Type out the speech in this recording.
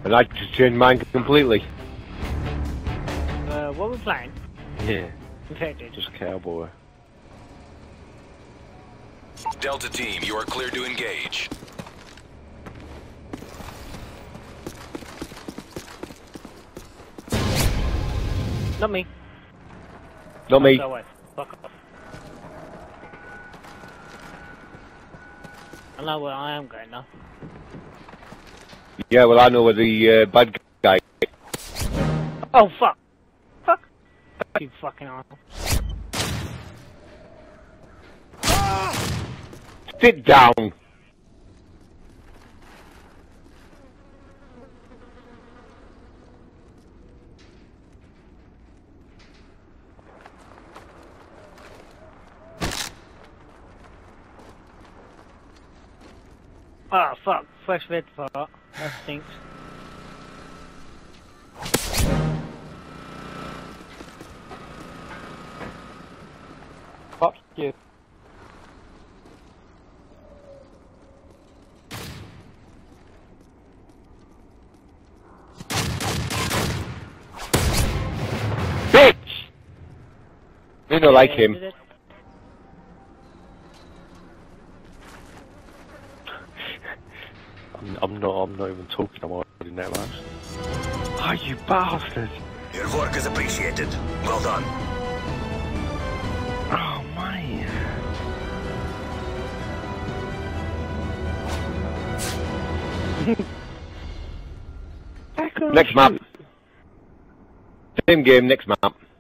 And I just changed mine completely. What we're playing? Yeah. Infected. Just Cowboy. Delta team, you are cleared to engage. Not me. Not me. Go away. Fuck off. I know where I am going now. Yeah, well I know where the bad guy is. Oh fuck! Fuck! You fucking asshole. Sit down! Oh fuck! Fresh red fart. That stinks. Fuck you. Bitch! You don't like him. I'm not even talking, I'm already in that match. Oh, you bastard! Your work is appreciated. Well done. Oh, man. Next map. Same game, next map.